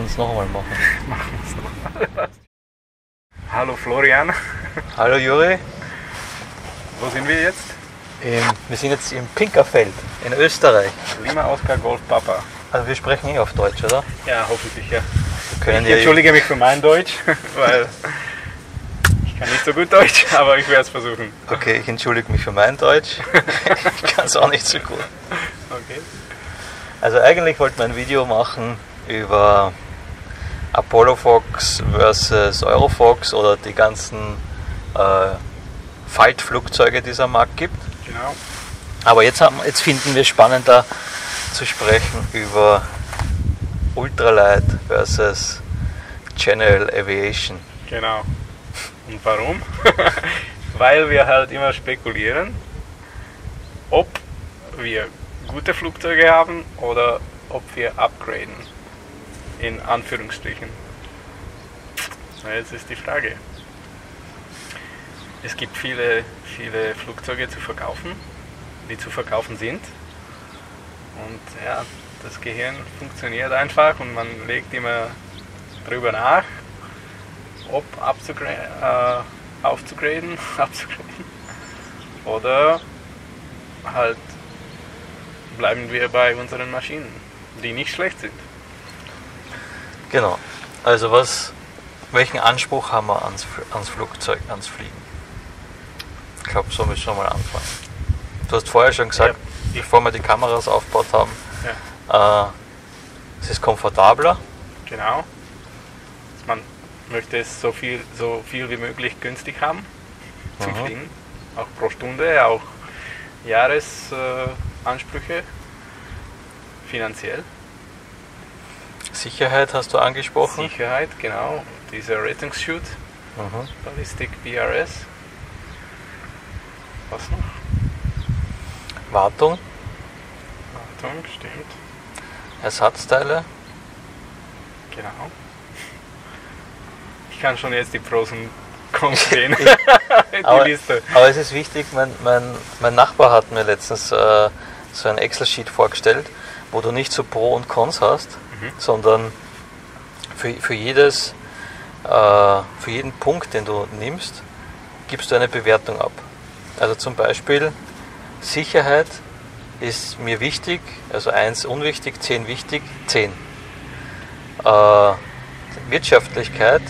wir es noch einmal machen. Machen wir es nochmal. Hallo Florian. Hallo Juri. Wo sind wir jetzt? Wir sind jetzt im Pinkerfeld in Österreich. Lima Oscar Golf Papa. Also wir sprechen eh auf Deutsch, oder? Ja, hoffentlich, ja. Ich entschuldige mich für mein Deutsch, weil ich kann nicht so gut Deutsch, aber ich werde es versuchen. Okay, ich entschuldige mich für mein Deutsch. Ich kann es auch nicht so gut. Okay. Also eigentlich wollte man ein Video machen über Apollo Fox versus Eurofox oder die ganzen Faltflugzeuge, die es am Markt gibt. Genau. Aber jetzt finden wir es spannender zu sprechen über Ultralight versus General Aviation. Genau. Und warum? Weil wir halt immer spekulieren, ob wir gute Flugzeuge haben oder ob wir upgraden. In Anführungsstrichen. Na, jetzt ist die Frage. Es gibt viele Flugzeuge zu verkaufen, die zu verkaufen sind. Und ja, das Gehirn funktioniert einfach und man legt immer drüber nach, ob aufzugraden oder halt bleiben wir bei unseren Maschinen, die nicht schlecht sind. Genau. Also welchen Anspruch haben wir ans Flugzeug, ans Fliegen? Ich glaube, so müssen wir mal anfangen. Du hast vorher schon gesagt, bevor wir die Kameras aufgebaut haben, es ist komfortabler. Genau. Man möchte es so viel wie möglich günstig haben zum Fliegen. Auch pro Stunde, auch Jahresansprüche, finanziell. Sicherheit hast du angesprochen. Sicherheit, genau. Dieser Rettungsschutt, Ballistic BRS. Was noch? Wartung. Wartung, stimmt. Ersatzteile. Genau. Ich kann schon jetzt die Pros und Cons sehen. Aber es ist wichtig, mein Nachbar hat mir letztens so ein Excel-Sheet vorgestellt, wo du nicht so Pro und Cons hast, sondern für jeden Punkt, den du nimmst, gibst du eine Bewertung ab. Also zum Beispiel Sicherheit ist mir wichtig, also 1 unwichtig, 10 wichtig, 10. Wirtschaftlichkeit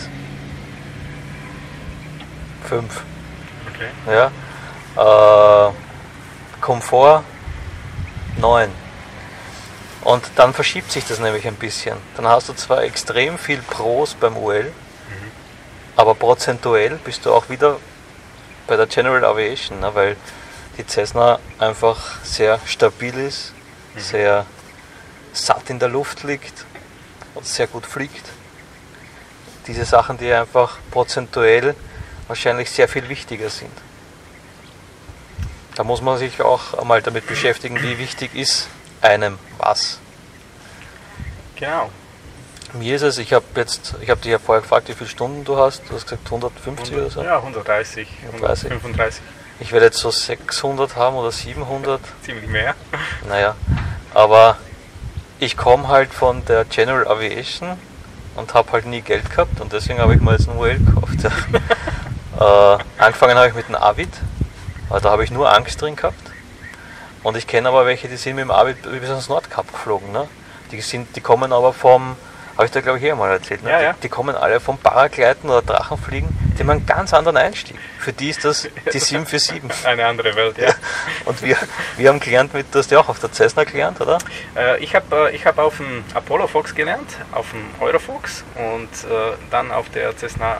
5. Okay. Ja. Komfort 9. Und dann verschiebt sich das nämlich ein bisschen. Dann hast du zwar extrem viel Pros beim UL, aber prozentuell bist du auch wieder bei der General Aviation, ne, weil die Cessna einfach sehr stabil ist, sehr satt in der Luft liegt und sehr gut fliegt. Diese Sachen, die einfach prozentuell wahrscheinlich sehr viel wichtiger sind. Da muss man sich auch einmal damit beschäftigen, wie wichtig ist einem was. Genau. Mir ist es, ich habe dich ja vorher gefragt, wie viele Stunden du hast. Du hast gesagt 150 oder so? Ja, 130, 135. Ich werde jetzt so 600 haben oder 700. Ziemlich mehr. Naja, aber ich komme halt von der General Aviation und habe halt nie Geld gehabt und deswegen habe ich mir jetzt einen UL gekauft. Angefangen habe ich mit dem Avid, weil da habe ich nur Angst drin gehabt. Und ich kenne aber welche, die sind mit dem Avid bis ans Nordkap geflogen. Ne? Die kommen aber vom, habe ich da glaube ich einmal erzählt, ne? Ja. Die kommen alle vom Paragleiten oder Drachenfliegen, die haben einen ganz anderen Einstieg. Für die ist das die 747. Eine andere Welt, ja. Und wir haben gelernt, du hast ja auch auf der Cessna gelernt, oder? Ich hab auf dem Apollo Fox gelernt, auf dem Eurofox und dann auf der Cessna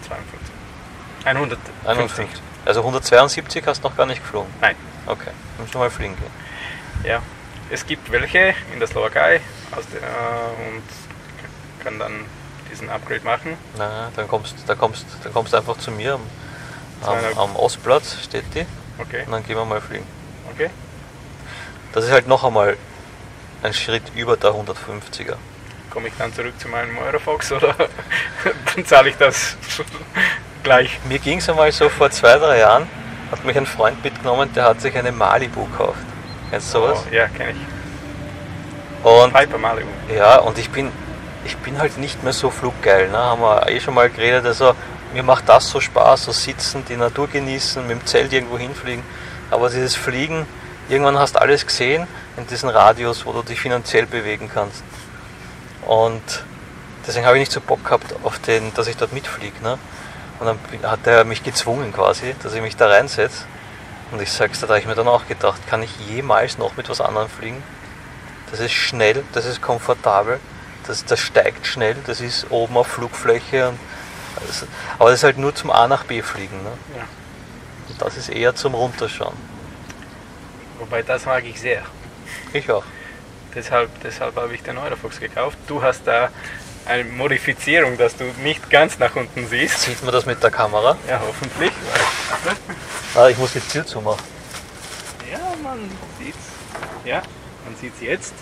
150. Also 172 hast du noch gar nicht geflogen? Nein. Okay, musst du mal fliegen gehen. Ja, es gibt welche in der Slowakei und kann dann diesen Upgrade machen. Na, dann kommst du einfach zu mir am Ostplatz, steht die. Okay. Und dann gehen wir mal fliegen. Okay. Das ist halt noch einmal ein Schritt über der 150er. Komme ich dann zurück zu meinem Eurofox oder dann zahle ich das gleich? Mir ging es einmal so vor 2-3 Jahren, hat mich ein Freund mitgenommen, der hat sich eine Malibu gekauft. Kennst du sowas? Oh, ja, kenne ich. Und Piper Malibu. ja, und ich bin ich bin halt nicht mehr so fluggeil, ne? Haben wir eh schon mal geredet, also mir macht das so Spaß, so sitzen, die Natur genießen, mit dem Zelt irgendwo hinfliegen, aber dieses Fliegen, irgendwann hast du alles gesehen in diesem Radius, wo du dich finanziell bewegen kannst. Und deswegen habe ich nicht so Bock gehabt, dass ich dort mitfliege. Ne? Und dann hat er mich gezwungen quasi, dass ich mich da reinsetze. Und ich sag's dir, da habe ich mir dann auch gedacht, kann ich jemals noch mit was anderem fliegen? Das ist schnell, das ist komfortabel, das steigt schnell, das ist oben auf Flugfläche. Aber das ist halt nur zum A nach B fliegen. Ne? Ja. Und das ist eher zum Runterschauen. Wobei, das mag ich sehr. Ich auch. Deshalb habe ich den Eurofox gekauft. Du hast da eine Modifizierung, dass du nicht ganz nach unten siehst. Sieht man das mit der Kamera? Ja, hoffentlich. Ich muss die Tür zumachen. Ja, man sieht's. Ja, man sieht's jetzt.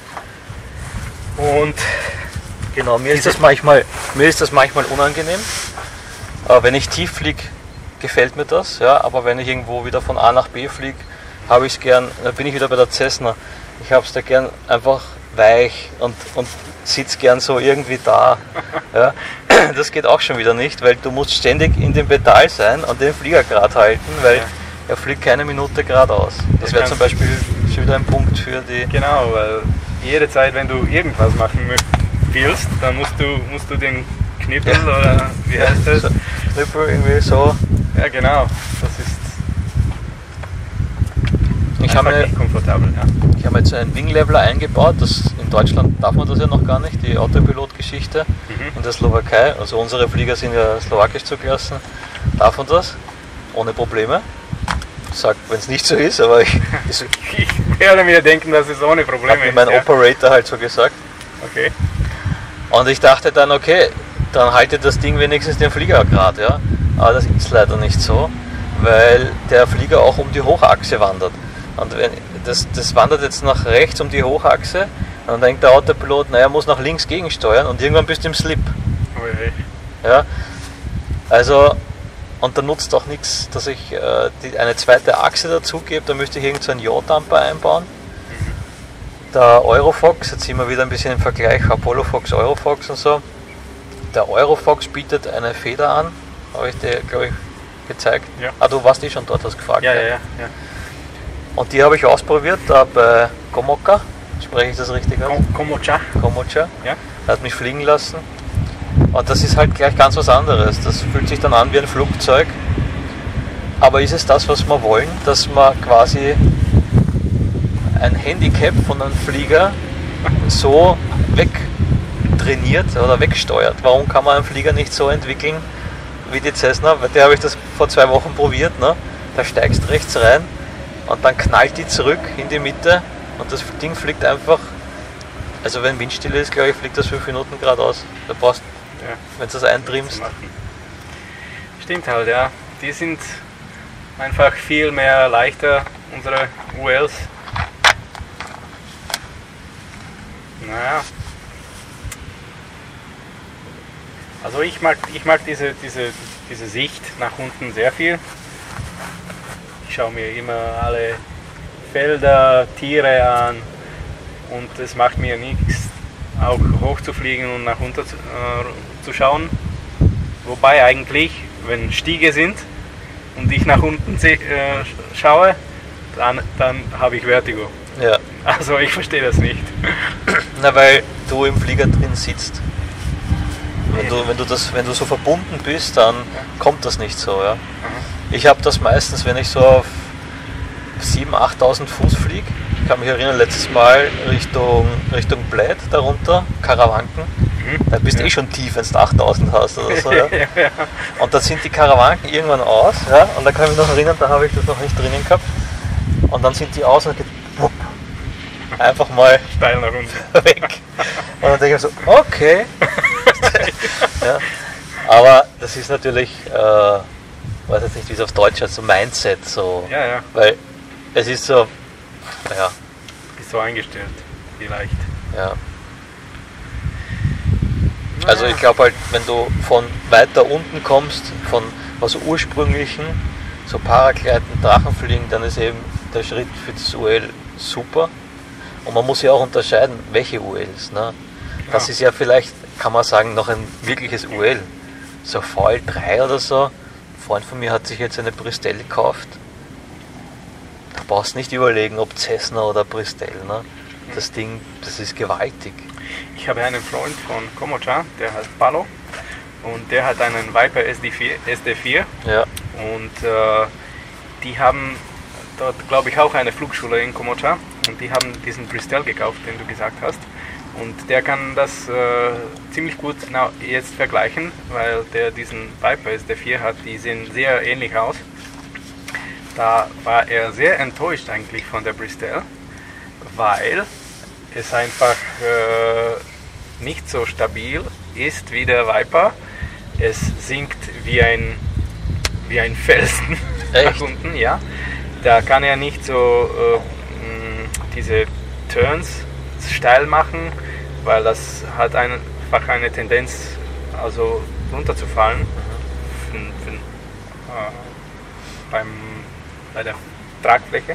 Und genau, mir ist das manchmal unangenehm. Wenn ich tief fliege, gefällt mir das. Ja, aber wenn ich irgendwo wieder von A nach B fliege, habe ich es gern, da bin ich wieder bei der Cessna. Ich habe es da gern einfach weich und sitze gern so irgendwie da. Ja. Das geht auch schon wieder nicht, weil du musst ständig in dem Pedal sein und den Flieger gerade halten, weil er fliegt keine Minute geradeaus. Das wäre zum Beispiel schon wieder ein Punkt für die... Genau, weil jede Zeit, wenn du irgendwas machen willst, dann musst du den Knippel oder wie heißt das? Knippel irgendwie so. Ja genau, das ist nicht komfortabel. Ja. Ich habe jetzt einen Wing Leveler eingebaut, in Deutschland darf man das ja noch gar nicht, die Autopilot-Geschichte in der Slowakei, also unsere Flieger sind ja slowakisch zugelassen, darf man das, ohne Probleme. Ich sage, wenn es nicht so ist, aber ich werde mir denken, dass es ohne Probleme ist. Hat mir mein Operator halt so gesagt. Okay. Und ich dachte dann, okay, dann haltet das Ding wenigstens den Flieger gerade, ja. Aber das ist leider nicht so, weil der Flieger auch um die Hochachse wandert. Und das wandert jetzt nach rechts um die Hochachse, und dann denkt der Autopilot, naja, muss nach links gegensteuern und irgendwann bist du im Slip. Okay. Ja, also, und da nutzt auch nichts, dass ich eine zweite Achse dazu gebe, da müsste ich irgend so einen Yaw-Damper einbauen. Der Eurofox, jetzt sind wir wieder ein bisschen im Vergleich, Apollo Fox, Eurofox und so. Der Eurofox bietet eine Feder an, habe ich dir, glaube ich, gezeigt. Ja. Ah, du warst schon dort, hast gefragt. Ja. Und die habe ich ausprobiert, da bei Komoka, spreche ich das richtig aus? Komocha. Ja. Er hat mich fliegen lassen. Und das ist halt gleich ganz was anderes. Das fühlt sich dann an wie ein Flugzeug. Aber ist es das, was wir wollen, dass man quasi ein Handicap von einem Flieger so wegtrainiert oder wegsteuert? Warum kann man einen Flieger nicht so entwickeln wie die Cessna? Weil der habe ich das vor 2 Wochen probiert. Ne? Da steigst rechts rein und dann knallt die zurück in die Mitte und das Ding fliegt einfach, also wenn Windstille ist, glaube ich, fliegt das 5 Minuten geradeaus. Da brauchst du, wenn du das eintrimmst. Stimmt halt, ja. Die sind einfach viel mehr leichter, unsere ULs. Naja. Also ich mag diese Sicht nach unten sehr viel. Ich schaue mir immer alle Felder, Tiere an und es macht mir nichts, auch hoch zu fliegen und nach unten zu schauen. Wobei eigentlich, wenn Stiege sind und ich nach unten schaue, dann habe ich Vertigo. Ja. Also ich verstehe das nicht. Na, weil du im Flieger drin sitzt. Wenn du so verbunden bist, dann kommt das nicht so. Ja. Ich habe das meistens, wenn ich so auf 7.000, 8.000 Fuß fliege. Ich kann mich erinnern, letztes Mal Richtung Bled darunter, Karawanken. Da bist du schon tief, wenn du 8.000 hast oder so. Ja. Und da sind die Karawanken irgendwann aus. Ja. Und da kann ich mich noch erinnern, da habe ich das noch nicht drinnen gehabt. Und dann sind die aus und geht einfach mal steil nach unten weg. Und dann denke ich mir so, okay. Ja. Aber das ist natürlich, weiß jetzt nicht, wie es auf Deutsch heißt, so Mindset. So. Ja. Weil es ist so, naja. Ist so eingestellt, vielleicht. Ja. Also ich glaube halt, wenn du von weiter unten kommst, von was ursprünglichen, so Paragleiten, Drachenfliegen, dann ist eben der Schritt für das UL super. Und man muss ja auch unterscheiden, welche ULs. Ne? Das ist ja vielleicht, kann man sagen, noch ein wirkliches UL. So VL3 oder so. Ein Freund von mir hat sich jetzt eine Bristol gekauft. Da brauchst du nicht überlegen, ob Cessna oder Bristol. Ne? Das Ding, das ist gewaltig. Ich habe einen Freund von Komocha, der heißt Palo. Und der hat einen Viper SD4. Ja. Und die haben dort, glaube ich, auch eine Flugschule in Komocha. Und die haben diesen Bristol gekauft, den du gesagt hast. Und der kann das ziemlich gut jetzt vergleichen, weil der diesen Viper SD4 hat. Die sehen sehr ähnlich aus. Da war er sehr enttäuscht eigentlich von der Bristol, weil es einfach nicht so stabil ist wie der Viper. Es sinkt wie ein Felsen nach unten, ja. Da kann er nicht so diese Turns steil machen, weil das hat einfach eine Tendenz, also runterzufallen bei der Tragfläche.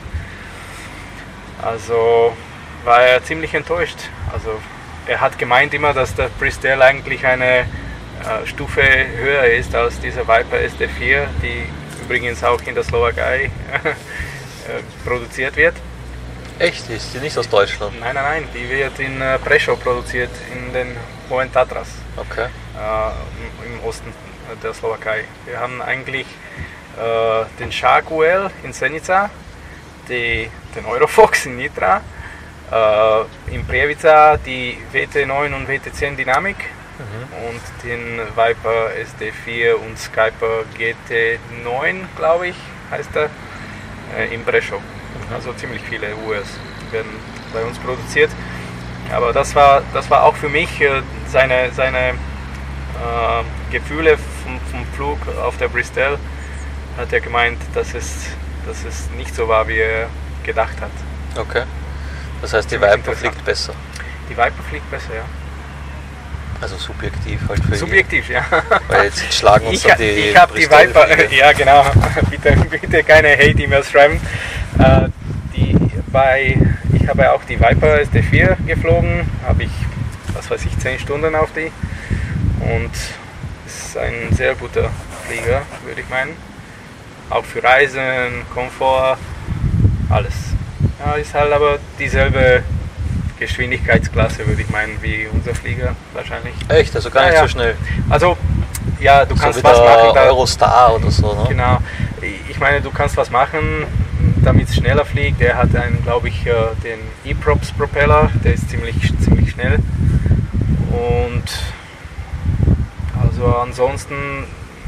Also war er ziemlich enttäuscht. Also er hat gemeint immer, dass der Bristol eigentlich eine Stufe höher ist als dieser Viper SD4, die übrigens auch in der Slowakei produziert wird. Echt? Ist die nicht aus Deutschland? Nein, die wird in Prešov produziert, in den Hohen Tatras, Okay. im Osten der Slowakei. Wir haben eigentlich den Shark UL in Senica, den Eurofox in Nitra, in Prievidza die WT9 und WT10 Dynamic und den Viper SD4 und Skyper GT9, glaube ich, heißt er, in Prešov. Also ziemlich viele ULs werden bei uns produziert. Aber das war auch für mich seine Gefühle vom Flug auf der Bristol. Hat er gemeint, dass es nicht so war, wie er gedacht hat. Okay. Das heißt, die Viper fliegt besser. Die Viper fliegt besser, ja. Also subjektiv halt für Subjektiv, ja. Weil jetzt schlagen uns dann die Ich habe die Viper, ja genau, bitte keine Hate-E-Mails schreiben. Ich habe auch die Viper SD4 geflogen, habe ich, 10 Stunden auf die. Und es ist ein sehr guter Flieger, würde ich meinen. Auch für Reisen, Komfort, alles. Ja, ist halt aber dieselbe Geschwindigkeitsklasse, würde ich meinen, wie unser Flieger wahrscheinlich. Echt? Also gar nicht so schnell? Also, ja, du so kannst wie was machen. Der Eurostar oder so, ne? Genau. Ich meine, du kannst was machen, damit es schneller fliegt. Der hat glaube ich, den E-Props Propeller, der ist ziemlich schnell. Und also ansonsten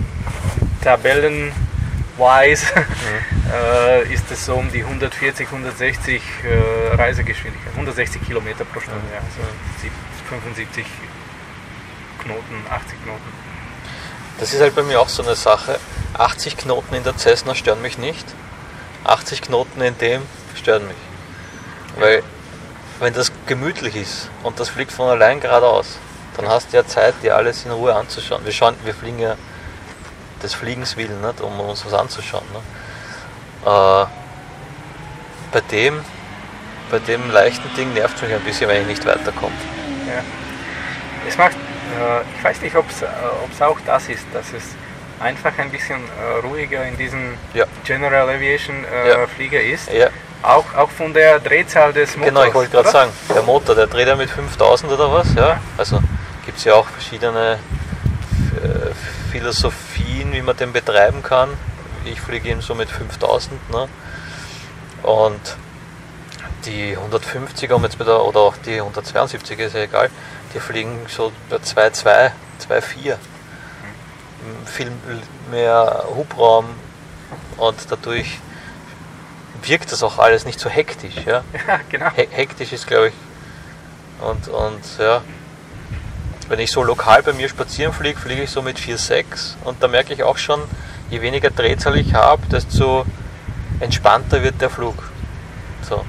tabellenwise ist es so um die 140, 160 Reisegeschwindigkeit, 160 Kilometer pro Stunde, ja, also 75 Knoten, 80 Knoten. Das ist halt bei mir auch so eine Sache. 80 Knoten in der Cessna stören mich nicht. 80 Knoten in dem stören mich. Weil wenn das gemütlich ist und das fliegt von allein geradeaus, dann hast du ja Zeit, dir alles in Ruhe anzuschauen. Wir fliegen ja des Fliegens willen, nicht, um uns was anzuschauen. Ne? Bei dem leichten Ding nervt es mich ein bisschen, wenn ich nicht weiterkomme. Ja. Es macht, ich weiß nicht, ob es auch das ist, dass es einfach ein bisschen ruhiger in diesem General Aviation Flieger ist. Ja. Auch von der Drehzahl des Motors. Genau, ich wollte gerade sagen, der Motor, der dreht ja mit 5000 oder was. Ja? Also gibt es ja auch verschiedene Philosophien, wie man den betreiben kann. Ich fliege eben so mit 5000. Ne? Und die 150er oder auch die 172er, ist ja egal, die fliegen so bei 2,2, 2,4. Viel mehr Hubraum und dadurch wirkt das auch alles nicht so hektisch. Ja, ja genau. Hektisch ist, glaube ich, und ja, wenn ich so lokal bei mir spazieren fliege, fliege ich so mit 4,6 und da merke ich auch schon, je weniger Drehzahl ich habe, desto entspannter wird der Flug. So.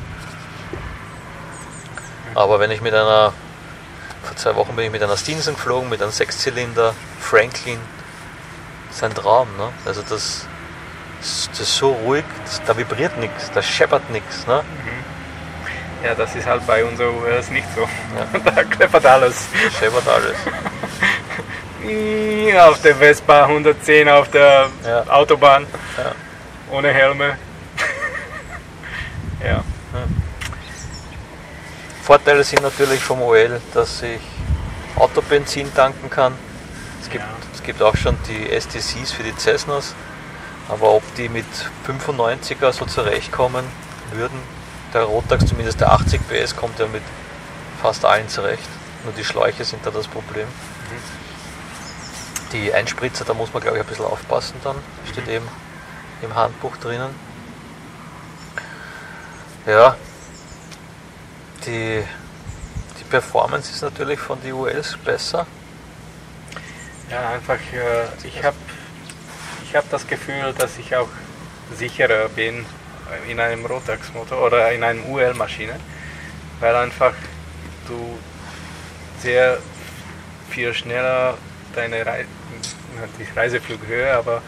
Aber wenn ich vor 2 Wochen bin ich mit einer Stinson geflogen, mit einem 6-Zylinder Franklin, das ist ein Traum, ne? Also das ist so ruhig, da vibriert nichts, da scheppert nichts, ne? Ja, das ist halt bei unseren ULs nicht so. Ja. Da kleppert alles. Scheppert alles. Auf der Vespa 110 auf der Ja. Autobahn. Ja. Ohne Helme. Ja. Vorteile sind natürlich vom OL, dass ich Autobenzin tanken kann. Es gibt auch schon die STCs für die Cessnas, aber ob die mit 95er so zurechtkommen würden, der Rotax, zumindest der 80 PS, kommt ja mit fast allen zurecht. Nur die Schläuche sind da das Problem. Die Einspritzer, da muss man glaube ich ein bisschen aufpassen dann, steht eben im Handbuch drinnen. Ja, die Performance ist natürlich von den ULs besser. Ja, einfach, ich hab das Gefühl, dass ich auch sicherer bin in einem Rotax-Motor oder in einer UL-Maschine, weil einfach du sehr viel schneller die Reiseflughöhe, aber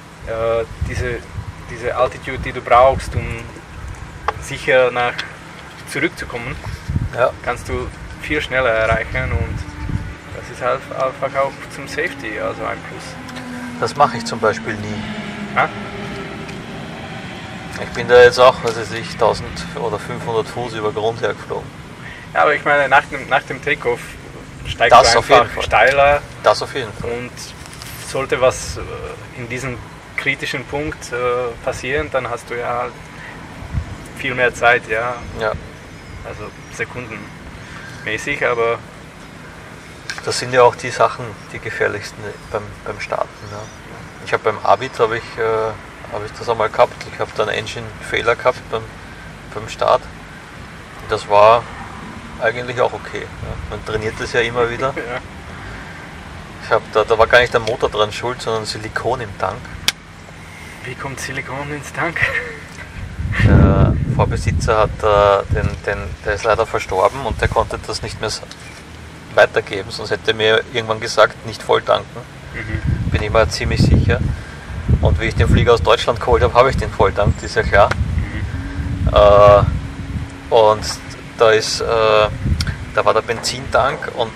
diese Altitude, die du brauchst, um sicher zurückzukommen, Ja. kannst du viel schneller erreichen und das ist halt einfach auch zum Safety, also ein Plus. Das mache ich zum Beispiel nie. Ja? Ich bin da jetzt auch, was weiß ich, 1000 oder 500 Fuß über Grund hergeflogen. Ja, aber ich meine, nach dem Takeoff steigst Das du auf jeden einfach Fall. steiler Das auf jeden Fall. und sollte was in diesem kritischen Punkt passieren, dann hast du ja halt viel mehr Zeit, ja, Ja. also sekundenmäßig, aber Das sind ja auch die Sachen, die gefährlichsten beim Starten. Ja. Ich habe beim Abit habe ich das einmal gehabt. Ich habe da einen Engine-Fehler gehabt beim Start. Und das war eigentlich auch okay. Ja. Man trainiert das ja immer wieder. ja. Da war gar nicht der Motor dran schuld, sondern Silikon im Tank. Wie kommt Silikon ins Tank? Der Vorbesitzer hat der ist leider verstorben und der konnte das nicht mehr weitergeben, sonst hätte er mir irgendwann gesagt, nicht voll tanken. Bin ich mir ziemlich sicher. Und wie ich den Flieger aus Deutschland geholt habe, habe ich den Volltank, das ist ja klar. Und da war der Benzintank und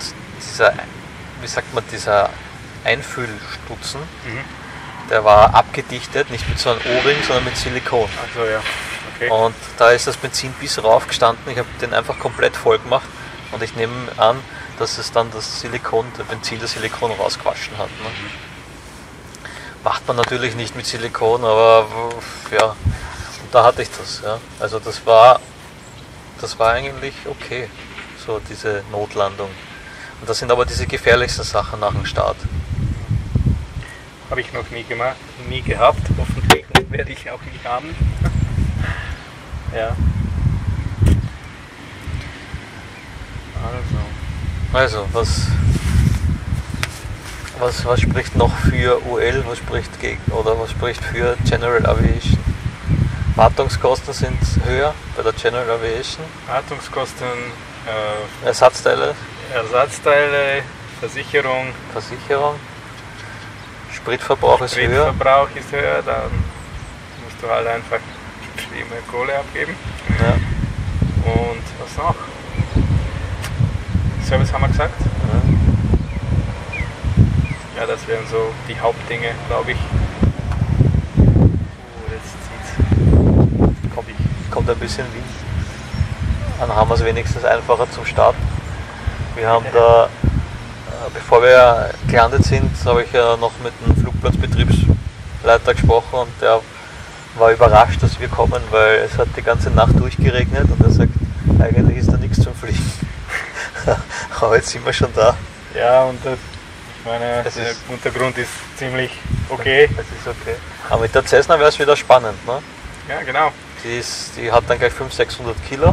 dieser Einfüllstutzen, der war abgedichtet, nicht mit so einem O-Ring, sondern mit Silikon. Also ja, okay. Und da ist das Benzin bis rauf gestanden. Ich habe den einfach komplett voll gemacht und ich nehme an, dass es dann das Silikon rausgewaschen hat. Ne? Macht man natürlich nicht mit Silikon, aber ja, und da hatte ich das. Ja. Also das war eigentlich okay, so diese Notlandung. Und das sind aber diese gefährlichsten Sachen nach dem Start. Habe ich noch nie gemacht, nie gehabt, hoffentlich werde ich auch nicht haben. Ja. Also, was spricht noch für UL, was spricht gegen oder was spricht für General Aviation? Wartungskosten sind höher bei der General Aviation. Wartungskosten, Ersatzteile, Versicherung. Spritverbrauch ist höher. Spritverbrauch ist höher, dann musst du halt einfach viel mehr Kohle abgeben. Ja. Und was noch? Service haben wir gesagt. Ja, das wären so die Hauptdinge, glaube ich. Jetzt zieht's. Kommt ein bisschen Wind. Dann haben wir es wenigstens einfacher zum Starten. Wir haben da, bevor wir gelandet sind, habe ich ja noch mit dem Flugplatzbetriebsleiter gesprochen und der war überrascht, dass wir kommen, weil es hat die ganze Nacht durchgeregnet und er sagt, eigentlich ist da nichts zum Fliegen. Aber jetzt sind wir schon da. Ja, und ich meine, der Untergrund ist ziemlich okay. Es ist okay. Aber mit der Cessna wäre es wieder spannend, ne? Ja, genau. Die hat dann gleich 500-600 Kilo.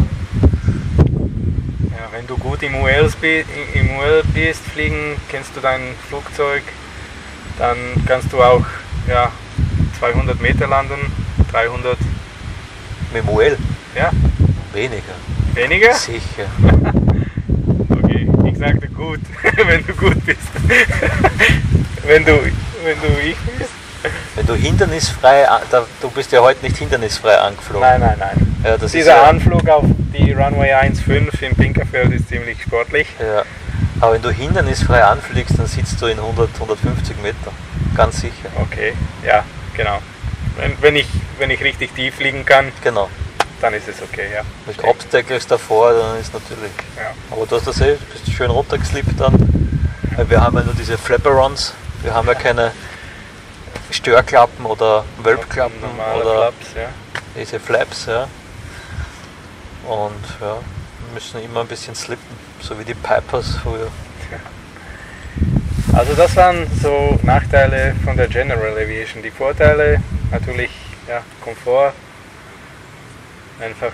Ja, wenn du gut im UL bist, fliegen, kennst du dein Flugzeug, dann kannst du auch 200 Meter landen, 300. Mit dem UL? Ja. Weniger. Weniger? Sicher. Okay, ich sagte gut, wenn du gut bist. wenn du ich bist. Wenn du hindernisfrei, du bist ja heute nicht hindernisfrei angeflogen. Nein. Ja, das Dieser ist ja, Anflug auf die Runway 1.5 in Pinkerfeld ist ziemlich sportlich. ja. Aber wenn du hindernisfrei anfliegst, dann sitzt du in 100, 150 Meter. Ganz sicher. Okay, ja, genau. Wenn ich richtig tief fliegen kann, Genau. dann ist es okay, ja. Mit Obstacles davor, dann ist natürlich. Ja. Aber du hast das du bist schön runtergeslippt dann. Weil wir haben ja nur diese Flapperons. Wir haben ja keine Störklappen oder Wölbklappen Normale oder Flaps, ja. diese Flaps, ja. Und ja, wir müssen immer ein bisschen slippen, so wie die Pipers früher. Also das waren so Nachteile von der General Aviation. Die Vorteile natürlich, ja, Komfort, einfach.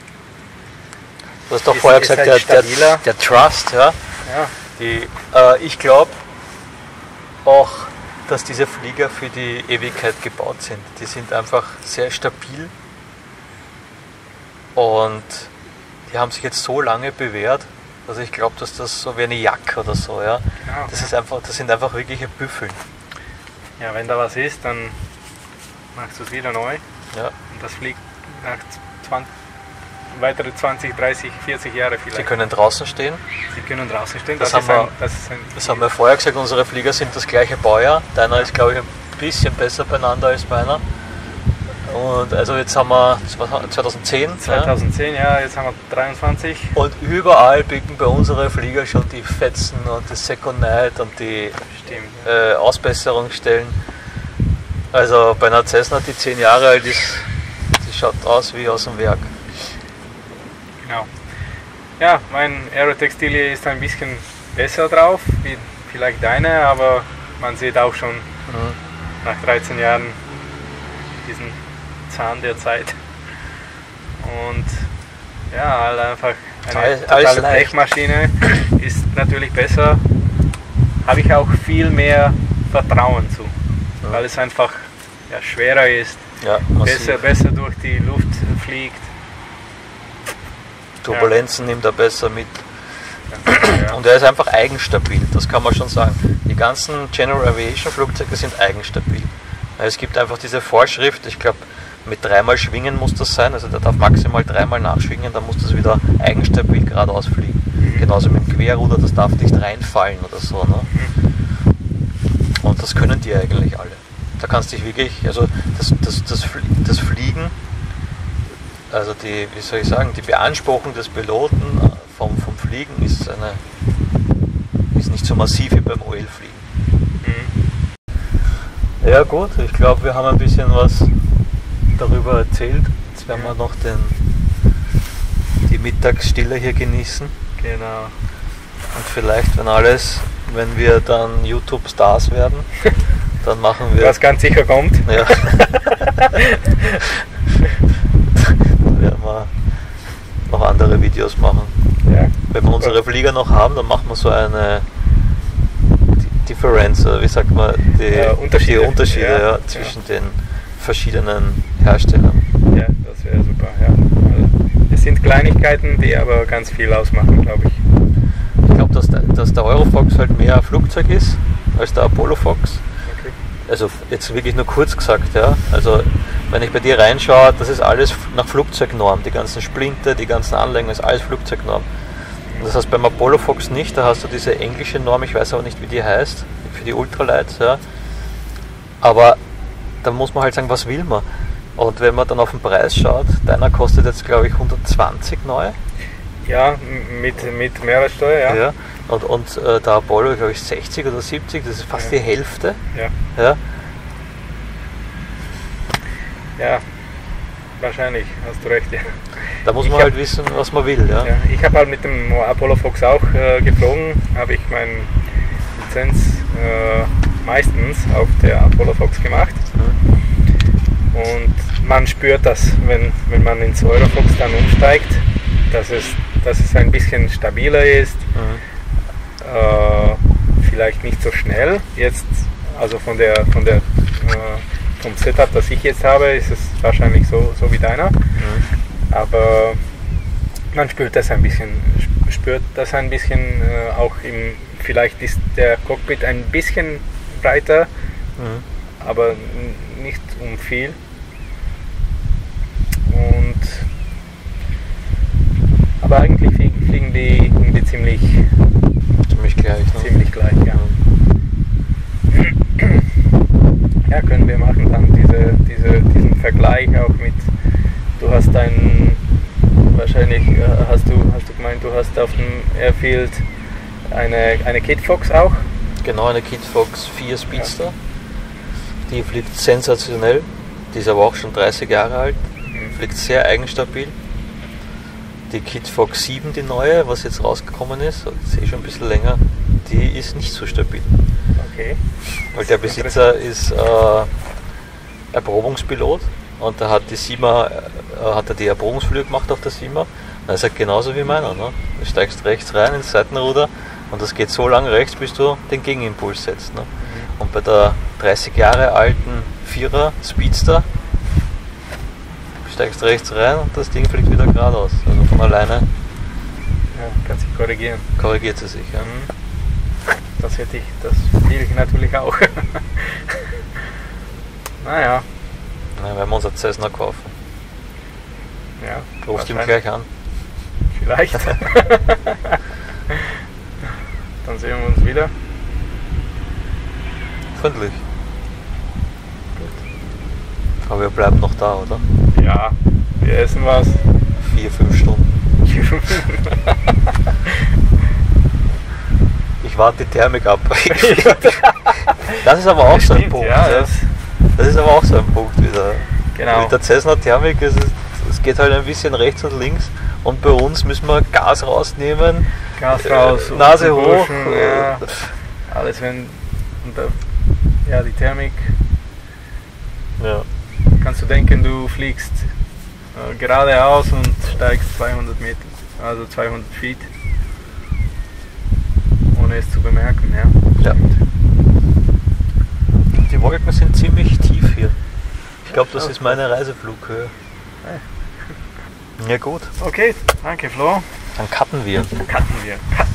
Du hast doch Ist- vorher ist gesagt, halt stabiler. der Trust, ja. Ja, Ich glaube auch, dass diese Flieger für die Ewigkeit gebaut sind. Die sind einfach sehr stabil und die haben sich jetzt so lange bewährt, dass ich glaube, dass das so wie eine Jacke oder so, ja. genau. Das sind einfach wirkliche Büffeln. Ja, wenn da was ist, dann machst du es wieder neu Ja. und das fliegt nach 20, weitere 20, 30, 40 Jahre vielleicht. Sie können draußen stehen. Sie können draußen stehen. Das haben wir- das ist ein Das haben wir vorher gesagt, unsere Flieger sind das gleiche Baujahr. Deiner ist, glaube ich, ein bisschen besser beieinander als meiner. Und also jetzt haben wir 2010. 2010, ja, jetzt haben wir 23. Ja? Und überall bieten bei unseren Flieger schon die Fetzen und das Second Night und die Stimmt. Ausbesserungsstellen. Also bei einer Cessna, die 10 Jahre alt ist, die schaut aus wie aus dem Werk. Genau. Ja, mein Aerotextilie ist ein bisschen besser drauf, wie vielleicht deine, aber man sieht auch schon nach 13 Jahren diesen Zahn der Zeit. Und ja, halt einfach eine Alles totale leicht. Blechmaschine ist natürlich besser. Habe ich auch viel mehr Vertrauen zu, weil es einfach ja, schwerer ist, Ja, massiv. besser durch die Luft fliegt. Turbulenzen nimmt er besser mit. Ja. Und er ist einfach eigenstabil, das kann man schon sagen. Die ganzen General Aviation Flugzeuge sind eigenstabil. Es gibt einfach diese Vorschrift, ich glaube mit 3-mal Schwingen muss das sein, also der darf maximal 3-mal nachschwingen, dann muss das wieder eigenstabil geradeaus fliegen. Genauso mit dem Querruder, das darf nicht reinfallen oder so. Ne? Und das können die eigentlich alle. Da kannst du dich wirklich, also das Fliegen, also die, wie soll ich sagen, die Beanspruchung des Piloten vom Fliegen ist nicht so massiv wie beim OL-Fliegen. Ja gut, ich glaube, wir haben ein bisschen was darüber erzählt. Jetzt werden wir noch die Mittagsstille hier genießen. Genau. Und vielleicht, wenn wir dann YouTube-Stars werden, dann machen wir... Was ganz sicher kommt. Ja. Dann werden wir noch andere Videos machen. Ja. Wenn wir unsere Flieger noch haben, dann machen wir so eine Difference, wie sagt man, die Unterschiede Ja, zwischen den verschiedenen Herstellern. Ja, das wäre super. Ja. Also, es sind Kleinigkeiten, die aber ganz viel ausmachen, glaube ich. Ich glaube, dass der Eurofox halt mehr ein Flugzeug ist als der Apollo Fox. Okay. Also jetzt wirklich nur kurz gesagt, ja. Also wenn ich bei dir reinschaue, das ist alles nach Flugzeugnorm. Die ganzen Splinte, die ganzen Anlängen, ist alles Flugzeugnorm. Und das heißt beim Apollo Fox nicht, da hast du diese englische Norm, ich weiß aber nicht, wie die heißt, für die Ultralights, ja. Aber da muss man halt sagen, was will man? Und wenn man dann auf den Preis schaut, deiner kostet jetzt glaube ich 120 neu. Ja, mit Mehrwertsteuer, ja. Ja. Und der Apollo, glaube ich, 60 oder 70, das ist fast die Hälfte. Ja. Ja. Ja, wahrscheinlich, hast du recht. Ja. Da muss Ich man hab- halt wissen, was man will. Ja. Ja, ich habe halt mit dem Apollo Fox auch geflogen, habe ich meine Lizenz meistens auf der Apollo Fox gemacht. Und man spürt das, wenn man ins Eurofox dann umsteigt, dass es ein bisschen stabiler ist, vielleicht nicht so schnell. Jetzt, also vom Setup, das ich jetzt habe, ist es wahrscheinlich so wie deiner. Aber man spürt das ein bisschen, auch vielleicht ist der Cockpit ein bisschen breiter, aber nicht um viel. Und Aber eigentlich fliegen die ziemlich gleich. Ne? Ziemlich gleich, ja. Ja, können wir machen dann diesen Vergleich auch mit, du hast wahrscheinlich hast du gemeint, du hast auf dem Airfield eine Kit Fox auch? Genau, eine Kit Fox 4 Speedster. Ja. Die fliegt sensationell, die ist aber auch schon 30 Jahre alt, fliegt sehr eigenstabil. Die Kit Fox 7, die neue, was jetzt rausgekommen ist, ich sehe schon ein bisschen länger, die ist nicht so stabil. Okay. Weil der Besitzer ist Erprobungspilot und da hat er die Erprobungsflüge gemacht auf der 7er. Das ist halt genauso wie meiner. Ne? Du steigst rechts rein ins Seitenruder und das geht so lange rechts, bis du den Gegenimpuls setzt. Ne? Und bei der 30 Jahre alten 4er Speedster steigst rechts rein und das Ding fliegt wieder geradeaus. Also von alleine kann sich korrigieren. Korrigiert sie sich. Ja. Das will ich natürlich auch. Naja. Na, werden wir unser Cessna kaufen. Ja. Rufst ihm gleich an. Vielleicht. Dann sehen wir uns wieder. Freundlich. Gut. Aber wir bleiben noch da, oder? Ja, wir essen was. 4-5 Stunden. Ich warte die Thermik ab. Das ist aber auch so ein Punkt. Ja, das ist aber auch so ein Punkt wieder. Genau. Mit der Cessna Thermik, es geht halt ein bisschen rechts und links und bei uns müssen wir Gas rausnehmen. Gas raus, Nase hoch. Ja, alles die Thermik. Ja. Kannst du denken, du fliegst geradeaus und steigst 200 Meter, also 200 Feet, ohne es zu bemerken, ja. Ja. Die Wolken sind ziemlich tief hier. Ich glaube, das ist meine Reiseflughöhe. Ja gut. Okay, danke Flo. Dann cutten wir. Cutten wir.